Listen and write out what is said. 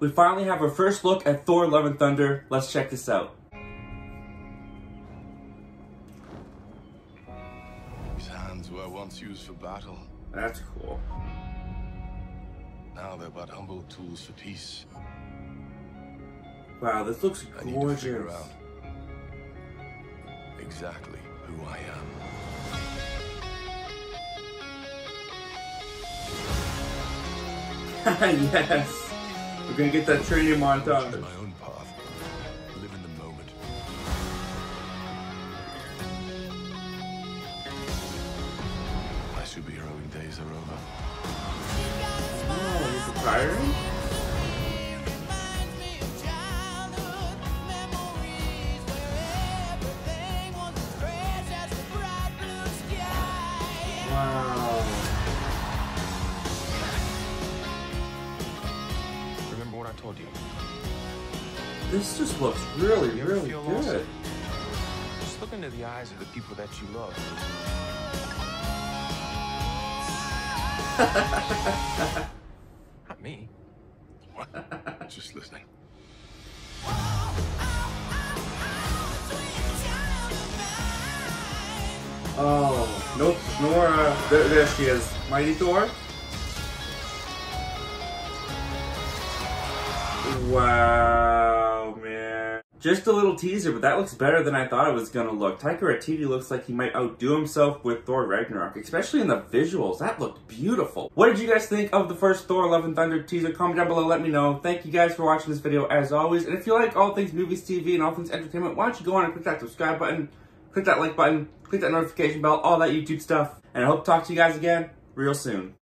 we finally have our first look at Thor Love and Thunder. Let's check this out. These hands were once used for battle. That's cool. Now they're but humble tools for peace. Wow, this looks I need to figure gorgeous. out exactly who I am. Yes! We're gonna get that training Choose montage. my own path. Live in the moment. My superheroing days are over. Oh, he's retiring? Wow. Remember what I told you? This just looks really, You ever really feel good. lost? Just look into the eyes of the people that you love. Not me. What? Just listening. Oh, nope, Nora. There she is. Mighty Thor. Wow, man. Just a little teaser, but that looks better than I thought it was gonna look. Taika Waititi looks like he might outdo himself with Thor Ragnarok, especially in the visuals. That looked beautiful. What did you guys think of the first Thor Love and Thunder teaser? Comment down below, let me know. Thank you guys for watching this video as always. And if you like all things movies, TV, and all things entertainment, why don't you go on and click that subscribe button, click that like button, click that notification bell, all that YouTube stuff. And I hope to talk to you guys again real soon.